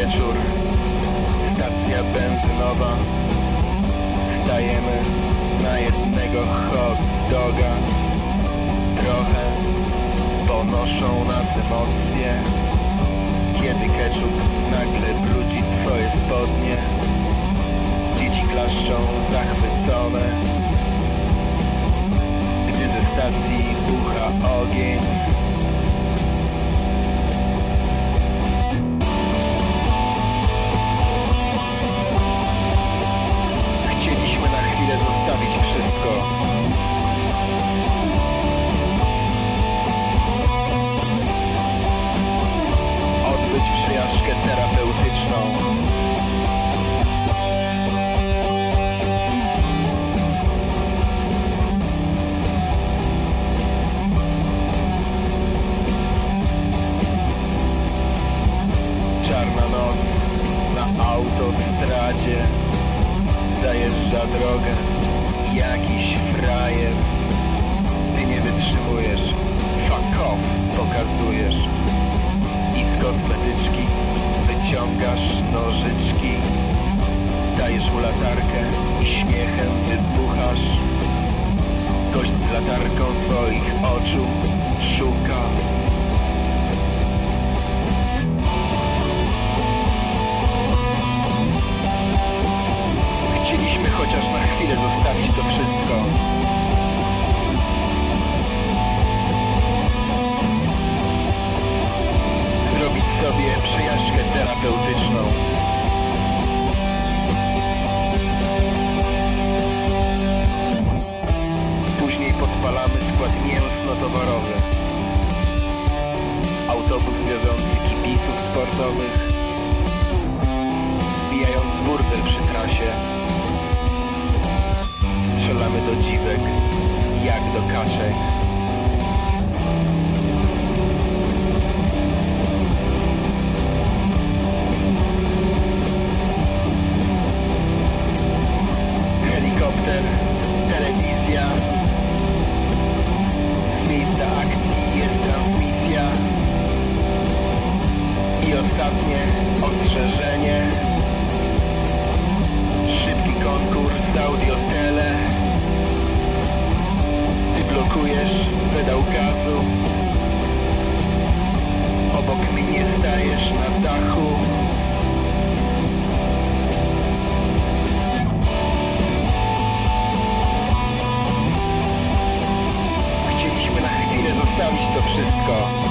wieczór, stacja benzynowa. Stajemy na jednego hot doga. Trochę ponoszą nas emocje, kiedy ketchup nagle brudzi twoje spodnie. Dzieci klaszczą zachwycone, gdy ze stacji bucha ogień. Chcieliśmy na chwilę zostawić wszystko. Odbyć przejażdżkę terapeutyczną. Czarna noc na autostradzie. Zajeżdża drogę jakiś frajer. Ty nie wytrzymujesz, fuck off pokazujesz. I z kosmetyczki wyciągasz nożyczki. Dajesz mu latarkę i śmiechem wybuchasz. Gość z latarką swoich oczu szuka. Chcieliśmy chociaż na chwilę zostawić to wszystko. Zrobić sobie przejażdżkę terapeutyczną. Później podpalamy skład mięsno-towarowy. Autobus wiozący kibiców sportowych. Wbijając burdel przy trasie. Strzelamy do dziwek, jak do kaczek. Helikopter, telewizja. Z miejsca akcji jest transmisja. I ostatnie ostrzeżenie. Szybki konkurs audio-tele. Ty blokujesz pedał gazu. Obok mnie stajesz na dachu. Chcieliśmy na chwilę zostawić to wszystko.